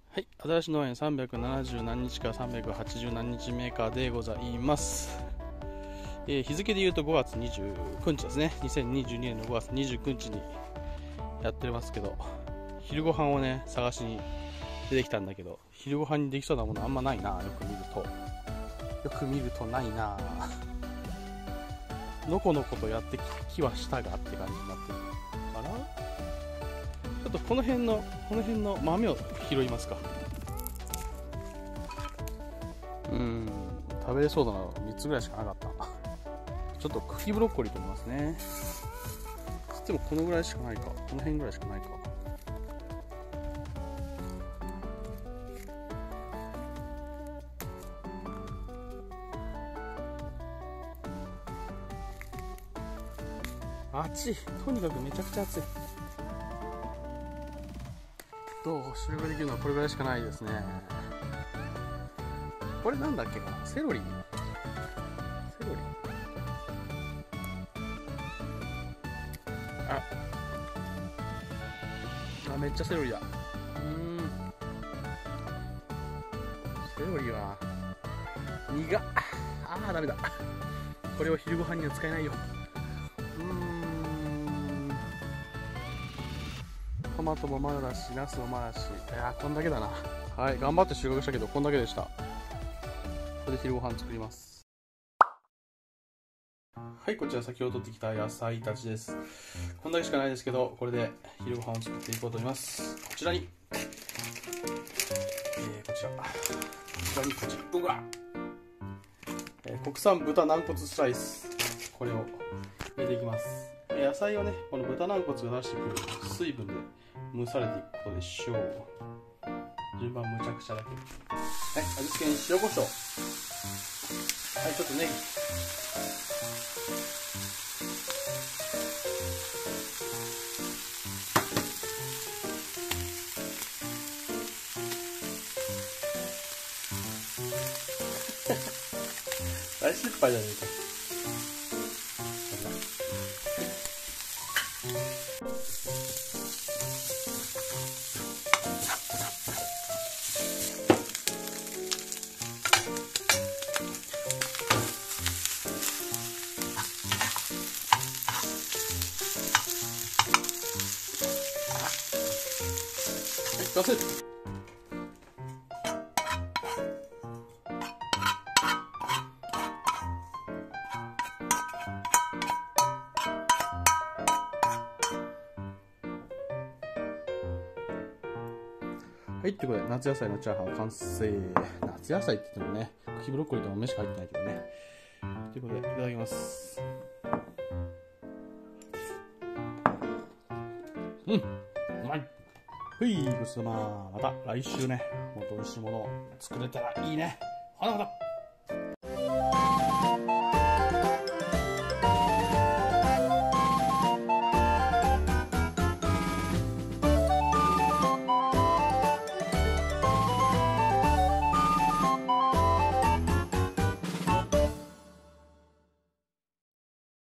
はい、新しい農園370何日か380何日メーカーでございます。日付で言うと5月29日ですね。2022年の5月29日にやってますけど、昼ご飯をね探しに出てきたんだけど、昼ご飯にできそうなものあんまないな。よく見るとないな。のこのことやってきはしたがって感じになってる。あら、ちょっとこの辺の豆を拾いますか。食べれそうなの3つぐらいしかなかった。ちょっと茎ブロッコリーと思いますね。つってもこのぐらいしかないか、この辺ぐらいしかないか。暑い、とにかくめちゃくちゃ暑い。どう収穫できるのはこれぐらいしかないですね。これなんだっけかな、セロリ。めっちゃセロリだ。セロリは苦っ。ダメだ。これを昼ご飯には使えないよ。トマトもまだだし、ナスもまだだし、こんだけだな。はい、頑張って収穫したけどこんだけでした。これで昼ご飯作ります。はい、こちら先ほど取ってきた野菜たちです。こんだけしかないですけど、これで昼ご飯を作っていこうと思います。こちらに僕は、国産豚軟骨スライス、これを入れていきます。野菜をね、この豚軟骨が出してくる水分で蒸されていくことでしょう。順番むちゃくちゃだけど、はい、味付けに塩コショウ、はい、ちょっとネギ、大失敗じゃねえか。出せる。はい、ということで夏野菜のチャーハン完成。夏野菜って言ってもね、茎ブロッコリーと豆しか入ってないけどね。ということでいただきます。うまい。はい、ごちそうさま。また来週ね、もっと美味しいものを作れたらいいね。ほなまた。